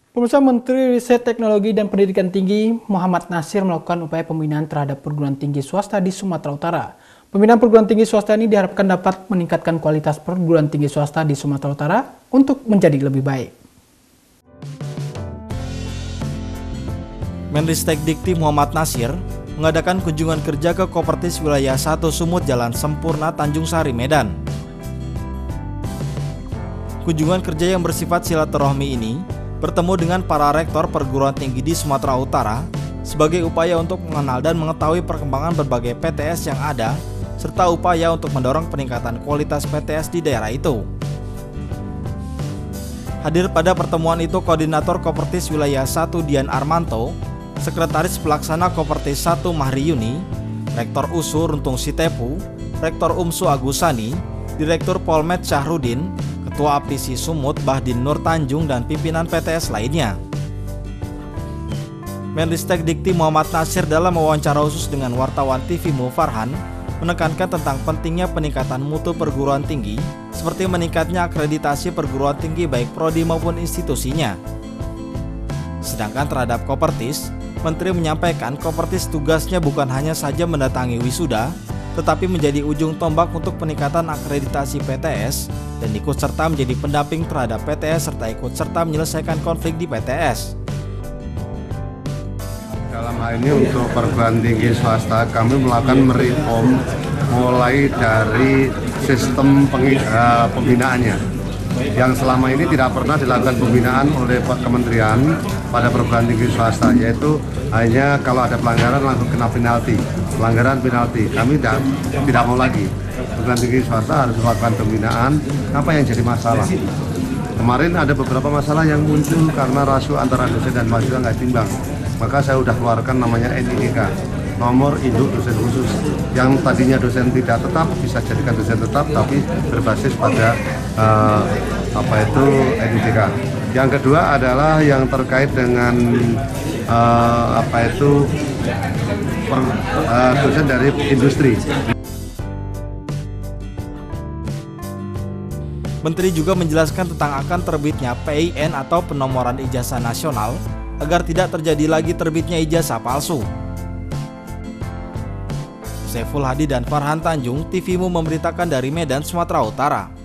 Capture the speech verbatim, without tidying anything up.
Pemirsa, Menteri Riset Teknologi dan Pendidikan Tinggi Muhammad Nasir melakukan upaya pembinaan terhadap perguruan tinggi swasta di Sumatera Utara. Pembinaan perguruan tinggi swasta ini diharapkan dapat meningkatkan kualitas perguruan tinggi swasta di Sumatera Utara untuk menjadi lebih baik. Menristek Dikti Muhammad Nasir mengadakan kunjungan kerja ke Kopertis Wilayah satu Sumut Jalan Sempurna, Tanjung Sari, Medan. Kunjungan kerja yang bersifat silaturahmi ini bertemu dengan para rektor perguruan tinggi di Sumatera Utara sebagai upaya untuk mengenal dan mengetahui perkembangan berbagai P T S yang ada serta upaya untuk mendorong peningkatan kualitas P T S di daerah itu. Hadir pada pertemuan itu Koordinator Kopertis Wilayah satu Dian Armanto, Sekretaris Pelaksana Kopertis satu Mahri Yuni, Rektor U S U Runtung Sitepu, Rektor U M S U Agusani, Direktur Polmed Syahrudin, Ketua A P I S I Sumut Bahdin Nur Tanjung, dan pimpinan P T S lainnya. Menristek Dikti Muhammad Nasir dalam wawancara khusus dengan wartawan T V Mu Farhan menekankan tentang pentingnya peningkatan mutu perguruan tinggi seperti meningkatnya akreditasi perguruan tinggi baik prodi maupun institusinya. Sedangkan terhadap Kopertis, Menteri menyampaikan Kopertis tugasnya bukan hanya saja mendatangi wisuda, tetapi menjadi ujung tombak untuk peningkatan akreditasi P T S dan ikut serta menjadi pendamping terhadap P T S serta ikut serta menyelesaikan konflik di P T S. Dalam hal ini untuk perguruan tinggi swasta kami melakukan mereform mulai dari sistem pembinaannya yang selama ini tidak pernah dilakukan pembinaan oleh Kementerian pada perguruan tinggi swasta, yaitu hanya kalau ada pelanggaran langsung kena penalti, pelanggaran penalti. Kami tidak, tidak mau lagi. Perguruan tinggi swasta harus melakukan pembinaan. Apa yang jadi masalah? Kemarin ada beberapa masalah yang muncul karena rasio antara dosen dan mahasiswa nggak timbang. Maka saya sudah keluarkan namanya N I D K, nomor induk dosen khusus, yang tadinya dosen tidak tetap bisa jadikan dosen tetap, tapi berbasis pada uh, apa itu N I D K. Yang kedua adalah yang terkait dengan uh, apa itu per, uh, dosen dari industri. Menteri juga menjelaskan tentang akan terbitnya P I N atau penomoran ijazah nasional agar tidak terjadi lagi terbitnya ijazah palsu. Saiful Hadi dan Farhan Tanjung, T V Mu memberitakan dari Medan, Sumatera Utara.